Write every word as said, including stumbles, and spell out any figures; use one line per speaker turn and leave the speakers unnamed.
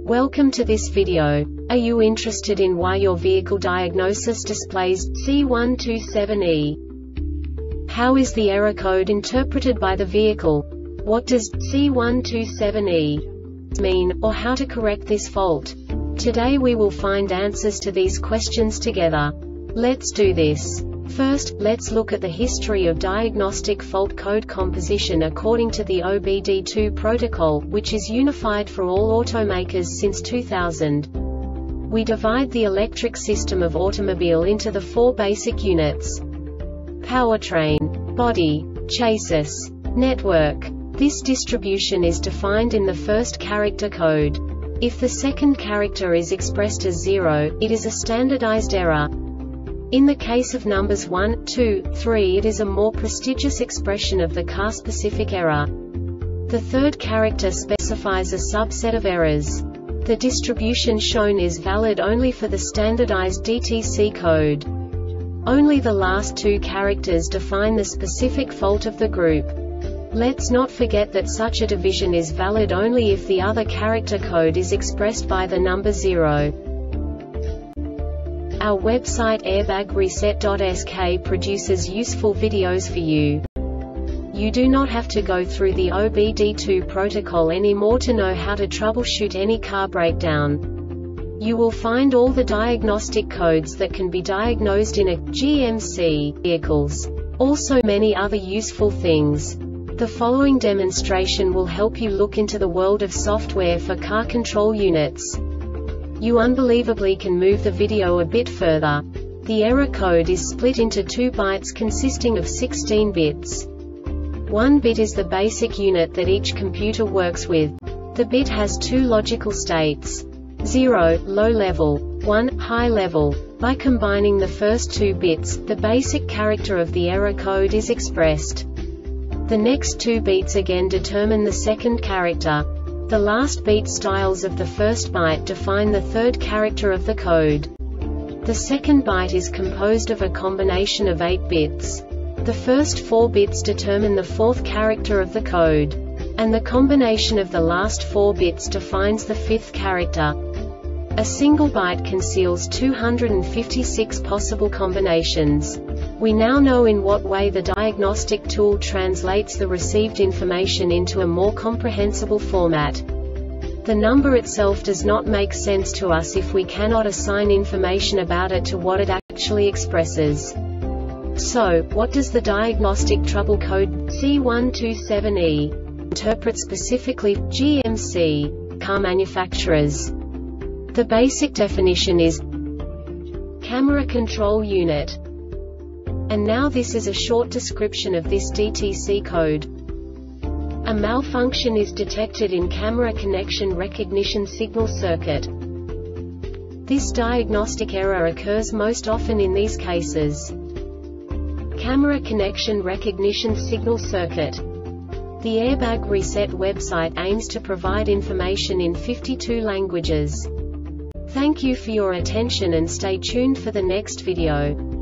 Welcome to this video. Are you interested in why your vehicle diagnosis displays C one two seven E? How is the error code interpreted by the vehicle? What does C one two seven E mean, or how to correct this fault? Today we will find answers to these questions together. Let's do this. First, let's look at the history of diagnostic fault code composition according to the O B D two protocol, which is unified for all automakers since two thousand. We divide the electric system of automobile into the four basic units: powertrain, body, chassis, network. This distribution is defined in the first character code. If the second character is expressed as zero, it is a standardized error. In the case of numbers one, two, three, it is a more prestigious expression of the car-specific error. The third character specifies a subset of errors. The distribution shown is valid only for the standardized D T C code. Only the last two characters define the specific fault of the group. Let's not forget that such a division is valid only if the other character code is expressed by the number zero. Our website airbag reset dot S K produces useful videos for you. You do not have to go through the O B D two protocol anymore to know how to troubleshoot any car breakdown. You will find all the diagnostic codes that can be diagnosed in a G M C vehicles. Also many other useful things. The following demonstration will help you look into the world of software for car control units. You unbelievably can move the video a bit further. The error code is split into two bytes consisting of sixteen bits. One bit is the basic unit that each computer works with. The bit has two logical states: zero, low level, one, high level. By combining the first two bits, the basic character of the error code is expressed. The next two beats again determine the second character. The last beat styles of the first byte define the third character of the code. The second byte is composed of a combination of eight bits. The first four bits determine the fourth character of the code. And the combination of the last four bits defines the fifth character. A single byte conceals two hundred fifty-six possible combinations. We now know in what way the diagnostic tool translates the received information into a more comprehensible format. The number itself does not make sense to us if we cannot assign information about it to what it actually expresses. So, what does the diagnostic trouble code C one two seven E interpret specifically for G M C car manufacturers? The basic definition is camera control unit. And now this is a short description of this D T C code. A malfunction is detected in camera connection recognition signal circuit. This diagnostic error occurs most often in these cases: camera connection recognition signal circuit. The Airbag Reset website aims to provide information in fifty-two languages. Thank you for your attention and stay tuned for the next video.